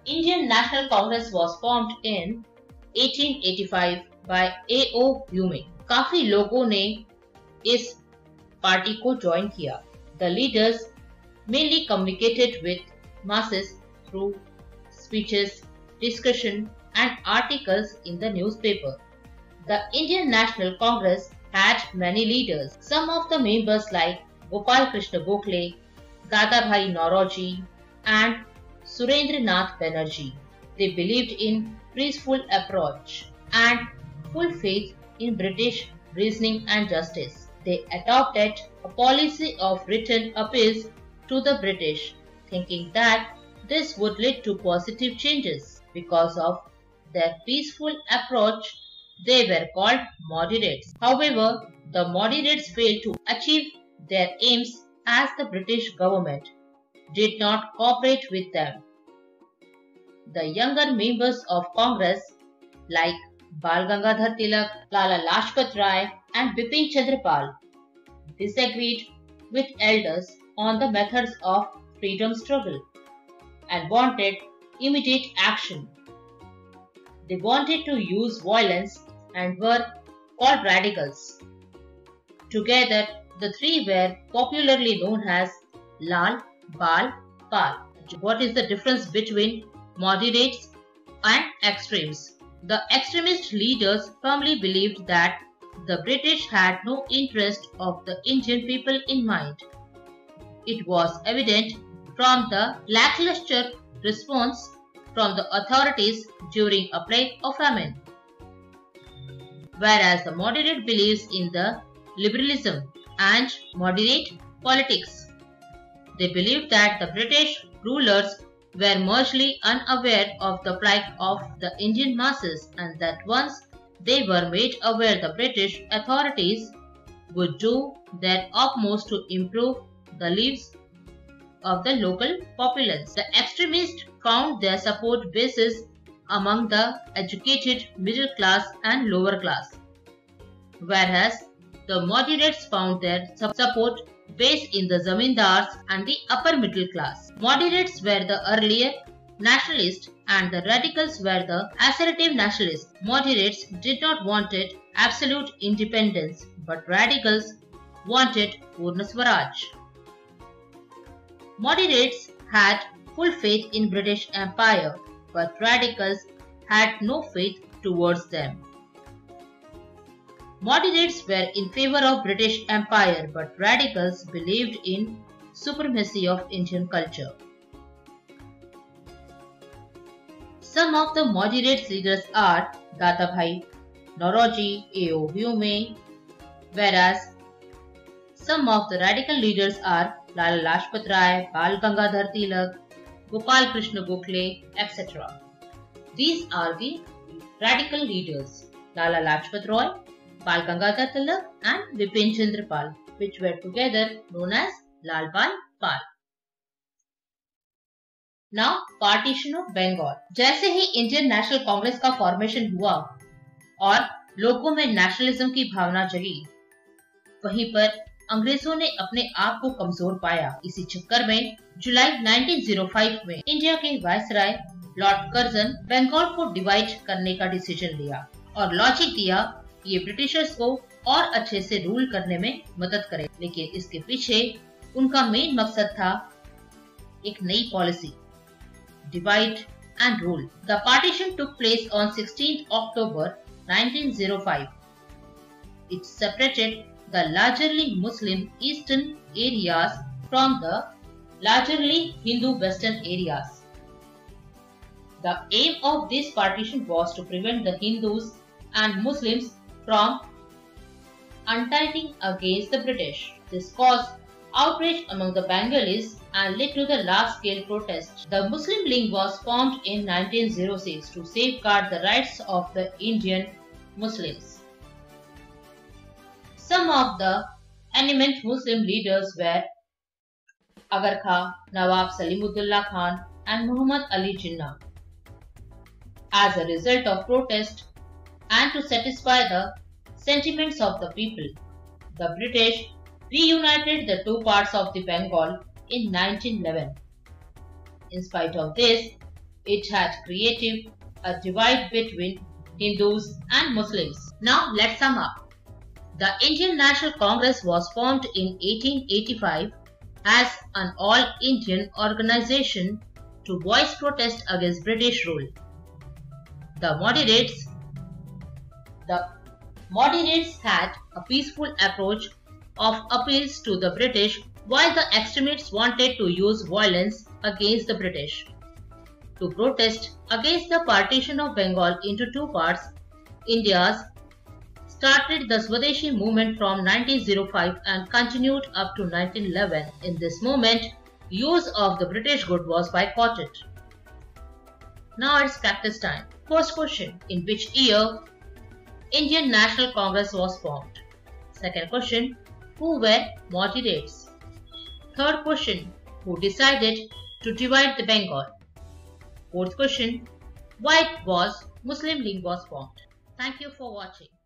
Indian National Congress was formed in 1885 by A.O. Hume. काफी लोगों ने इस पार्टी को ज्वाइन किया. The leaders mainly communicated with masses through speeches, discussion and articles in the newspaper. The Indian National Congress had many leaders. Some of the members like Gopal Krishna Gokhale, Dadabhai Naoroji and Surendranath Banerjee. They believed in peaceful approach and full faith in British reasoning and justice. They adopted a policy of written appeals to the British, thinking that this would lead to positive changes. Because of their peaceful approach, they were called moderates. However, the moderates failed to achieve their aims as the British government did not cooperate with them. The younger members of Congress like Bal Gangadhar Tilak, Lala Lajpat Rai and Bipin Chandra Pal disagreed with elders on the methods of freedom struggle and wanted immediate action. They wanted to use violence and were called radicals. Together, the three were popularly known as Lal, Bal, Pal. What is the difference between moderates and extremes? The extremist leaders firmly believed that the British had no interest of the Indian people in mind. It was evident from the lackluster response from the authorities during a plague or famine. Whereas the moderate believes in the liberalism and moderate politics. They believed that the British rulers were mostly unaware of the plight of the Indian masses and that once they were made aware, the British authorities would do their utmost to improve the lives of the local populace. The extremists found their support bases among the educated middle class and lower class, whereas the moderates found their support base in the zamindars and the upper middle class. Moderates were the earlier nationalists and the radicals were the assertive nationalists. Moderates did not want absolute independence, but radicals wanted Purna Swaraj. Moderates had full faith in British Empire, but radicals had no faith towards them. Moderates were in favor of British Empire, but radicals believed in supremacy of Indian culture. Some of the moderate leaders are Dadabhai Naoroji, A.O. Hume, whereas some of the radical leaders are Lala Lajpat Rai, Bal Gangadhar Tilak, Gopal Krishna Gokhale, etc. These are the radical leaders, Lala Lajpat Rai, Bal Gangadhar Tilak and Bipin Chandra Pal, which were together known as Lal Bal Pal. Now, partition of Bengal. जैसे ही Indian national Congress का formation हुआ और लोगों में nationalism की भावना जगी, वहीं पर अंग्रेजों ने अपने आप को कमजोर पाया. इसी चक्कर में जुलाई 1905 में इंडिया के वायसराय लॉर्ड कर्जन बंगाल को डिवाइड करने का डिसीजन लिया और लॉजिक दिया ये ब्रिटिशर्स को और अच्छे से रूल करने में मदद करे. लेकिन इसके पीछे उनका मेन मकसद था एक नई policy, divide and rule. The partition took place on 16 October 1905. It separated the largely Muslim eastern areas from the largely Hindu western areas. The aim of this partition was to prevent the Hindus and Muslims from uniting against the British. This caused outrage among the Bengalis and led to the large-scale protests. The Muslim League was formed in 1906 to safeguard the rights of the Indian Muslims. Some of the eminent Muslim leaders were Agar Khan, Nawab Salimuddullah Khan and Muhammad Ali Jinnah. As a result of protest and to satisfy the sentiments of the people, the British reunited the two parts of the Bengal in 1911. In spite of this, It had created a divide between Hindus and Muslims. Now let's sum up. The Indian National Congress was formed in 1885 as an all-Indian organization to voice protest against British rule. The moderates had a peaceful approach of appeals to the British, while the extremists wanted to use violence against the British. To protest against the partition of Bengal into two parts, India started the Swadeshi movement from 1905 and continued up to 1911. In this movement, use of the British good was boycotted. Now it's practice time. First question: in which year Indian National Congress was formed? Second question: who were moderates? Third question: who decided to divide the Bengal? Fourth question: why was Muslim League was formed? Thank you for watching.